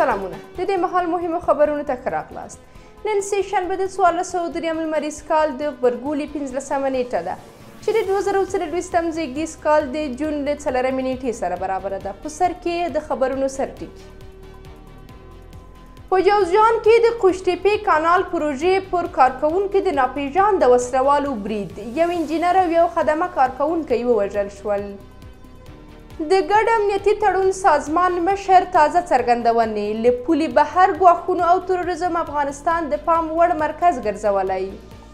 سلامونه د دې مهال مهمو خبرونو ته ښه راغلاست. نن سهشنبه د 1403 لمریز کال د غبرګولي 15مه نیټه ده چې د 2024 زیږدیز کال د جون د 4مې نیټې سره برابره ده. په سر کې د خبرونو سرټکي. په جوزجان کې د قوشتېپې کانال پروژې پر کارکوونکو د ناپېژانده وسلوالو برید، یو انجینر او یو خدمه کارکوونکی ووژل شول. د ګډ امنیتي تړون سازمان مشر تازه څرګندونې له پولې بهر ګواښونو او تروریزم افغانستان د پام وړ مرکز ګرځولی.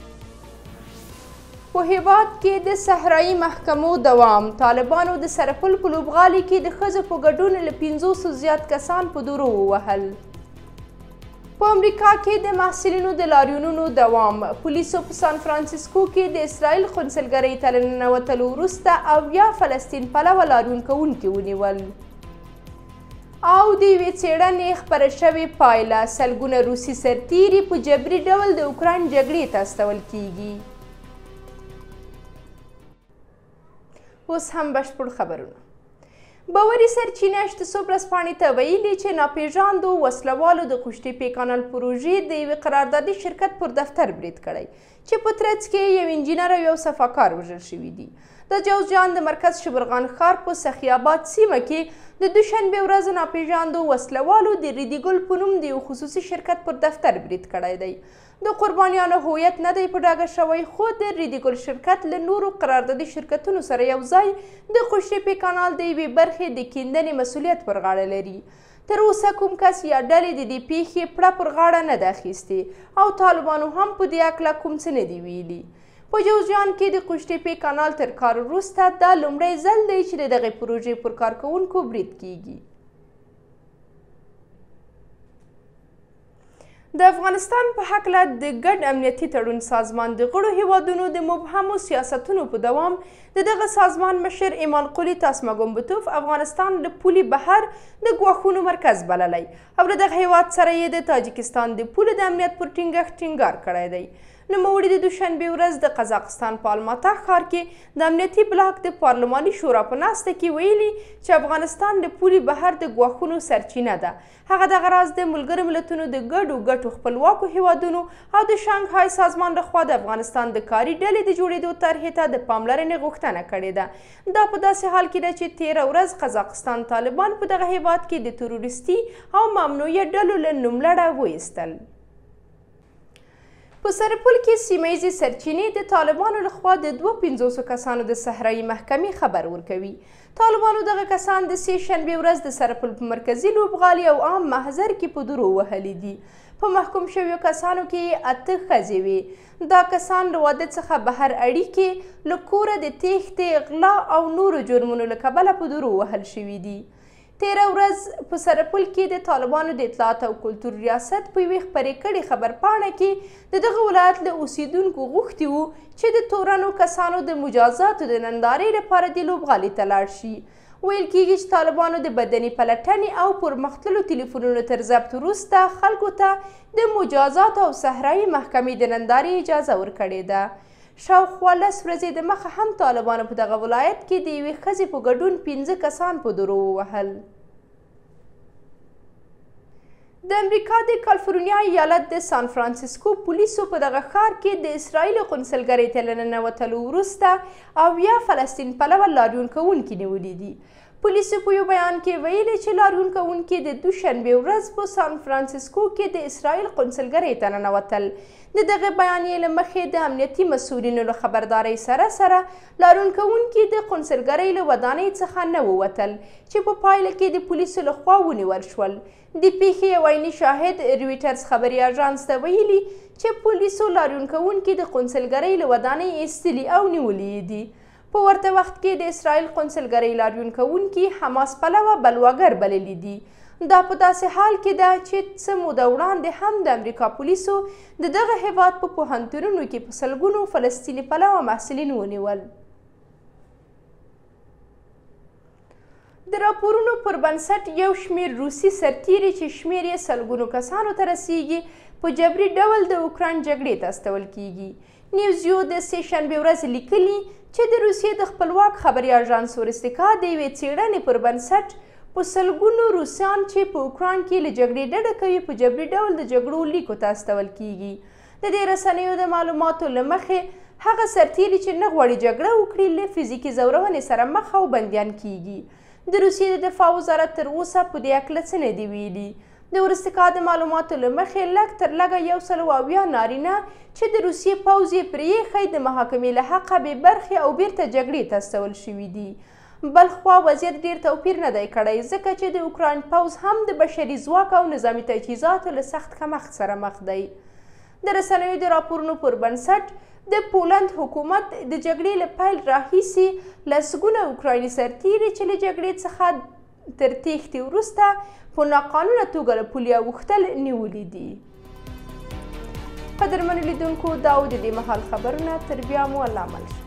په هیواد کې د صحرایي محکمو دوام. طالبانو د سرپل په لوبغالي کې د ښځو په ګډون له 500 زیات کسان په دورو ووهل. په امریکا کې د محصلینو د لاریونونو دوام. پولیسو په سان فرانسیسکو کې د اسرائیل قونسلګرۍ ته له ننوتلو وروسته 80 فلسطین پلوه لاریون کوونکي ونیول. او د یوې څېړنې خپره شوې پایله، سلګونه روسي سرتیري په جبري ډول د اوکراین جګړې ته استول کیږي. اوس هم بشپړ خبرونه. باوري سرچینې اشتسو ورځپاڼې ته ویلي چې ناپېژاندو وسلوالو د قوشتېپې کانال پروژې د یوې قراردادي شرکت پر دفتر برید کړی چې په ترڅ کې یو انجینر او یو صفاکار وژل شوي دي. د جوزجان د مرکز شبرغان ښار په سخي آباد سیمه کې د دوشنبې ورځ ناپېژاندو وسلوالو د ریډي ګل په نوم د یو خصوصي شرکت پر دفتر برید کړی دی. د قربانیانو هویت نه دی په ډاګه شوی، خو د ریډي ګل شرکت له نورو قراردادي شرکتونو سره یو ځای د قوشتېپې کانال د یوې برخې د کیندنې مسؤلیت پر غاړه لري. تر اوسه کوم کس یا ډلې د دې پیښې پړه پر غاړه نه ده اخیستې او طالبانو هم په دې هکله کوم څه نه دي ویلي. په جوزجان کې د قوشتېپې کانال تر کار وروسته دا لومړی ځل دی چې د دغې پروژې پر کارکوونکو برید کیږي. د افغانستان په هکله د ګډ امنیتي تړون سازمان د غړو هیوادونو د مبهمو سیاستونو په دوام د دغه سازمان مشر ایمان قلي تاسماګومبتوف افغانستان له پولې بهر د ګواښونو مرکز بللی او له دغه هیواد سره یې د تاجکستان د پولې د امنیت پر ټینګښت ټینګار کړی دی. نوموړي د دوشنبې ورځ د قزاقستان په الماتا ښار کې د امنیتي بلاک د پارلماني شورا په ناسته کې ویلي چې افغانستان د پولې بهر د ګواښونو سرچینه ده. هغه دغه راز د ملګرو ملتونو د ګډو ګټو خپلواکو هیوادونو او د شانګهای سازمان لخوا د افغانستان د کاري ډلې د جوړېدو طرحې ته د پاملرنې غوښتنه کړې ده. دا په داسې حال کې ده چې 13 ورځ قزاقستان طالبان په دغه هیواد کې د تروریستي او ممنوعه ډلو له نوملړه وایستل. په سرپل کې سیمه ییزې سرچینې د طالبانو لخوا د 250 کسانو د صحرایي محکمې خبر ورکوي. طالبانو دغه کسان د سهشنبې ورځ د سرپل په مرکزي لوبغالي او عام محضر کې په درو وهلي دي. په محکوم شویو کسانو کې 8 ښځې وې. دا کسان له واده څخه بهر اړیکې، له کوره د تېښتې، غلا او نورو جرمونو له کبله په درو وهل شوي دي. 13 ورځ په سرپل کې د طالبانو د اطلاعات او کلتور ریاست په یوې خپرې کړې خبرپاڼه کې د دغه ولایت له اوسیدونکو غوښتي وو چې د تورنو کسانو د مجازاتو د نندارې لپاره د لوبغالي ته لاړ شي. ویل کېږي چې طالبانو د بدني پلټنې او پرمختللو تلیفونونو تر ضبط وروسته خلکو ته د مجازاتو او صحرایي محکمې د نندارې اجازه ورکړې ده. شاوخوا 10 ورځې دمخه هم طالبانو په دغه ولایت کې د یوې ښځې په ګډون 15 کسان په درو ووهل. د امریکا د کالیفورنیا ایالت د سان فرانسیسکو پولیسو په دغه ښار کې د اسرائیل قونسلګرۍ ته له ننوتلو وروسته 80 فلسطین پلوه لاریون کوونکي نیولي دي. پولیسو په یو بیان کې ویلي چې لاریون کوونکي د دوشنبې ورځ په سان فرانسیسکو کې د اسرائیل قونسلګرۍ ته ننوتل. د دغه بیانیې له مخې د امنیتي مسؤلینو له خبردارۍ سره لاریون کوونکي د قونسلګرۍ له ودانۍ څخه نه ووتل چې په پایله کې د پولیسو لخوا ونیول شول. د پیښې یو عیني شاهد رویټرز خبري اژانس ته ویلي چې پولیسو لاریون کوونکي د قونسلګرۍ له ودانۍ ایستلي او نیولي دي. په ورته وخت کې د اسرائیل قونسلګرۍ لاریون کوونکي حماس پلوه بلواګر بللي دي. دا په داسې حال کې ده چې څه موده وړاندې هم د امریکا پولیسو د دغه هیواد په پوهنتونونو کې په سلګونو فلسطیني پلوه محصلین ونیول. د راپورونو پر بنسټ یو شمېر روسي سرتیري چې شمېر یې سلګونو کسانو ته رسیږي په جبري ډول د اوکراین جګړې ته استول کیږي. نیوزیو د سهشنبې ورځ لیکلي چې د روسیې د خپلواک خبري اژانس اورستیکا د یوې څېړنې پر بنسټ په سلګونو روسیان چې په اوکراین کې له جګړې ډډه کوي په جبري ډول د جګړو لیکو ته استول کیږي. د دې رسنیو د معلوماتو له مخې هغه سرتیري چې نه غواړي جګړه وکړي له فزیکي ځورونې سره مخ او بندیان کیږي. د روسیې د دفاع وزارت تر اوسه په دې هکله څه نه دي ویلي. د وروسته کال د معلوماتو له مخې لږ تر لږه 180 نارینه چې د روسیې پوځ یې پرې ایښی د محاکمې له حقه بې برخې او بیرته جګړې ته استول شوي دي. بل خوا وضعیت ډیر توپیر نه دی کړی ځکه چې د اوکراین پوځ هم د بشري ځواک او نظامي تجهیزاتو له سخت کمښت سره مخ دی. د رسنیو د راپورونو پر بنسټ د پولند حکومت د جګړې له پیل راهیسې لسګونه اوکرایني سرتیري چې له جګړې څخه تر تېښتې وروسته په ناقانونه توګه له پولې اوښتل نیولي دي. قدرمنو لیدونکو دا و د دې مهال خبرونه، تر بیا مو الله مل.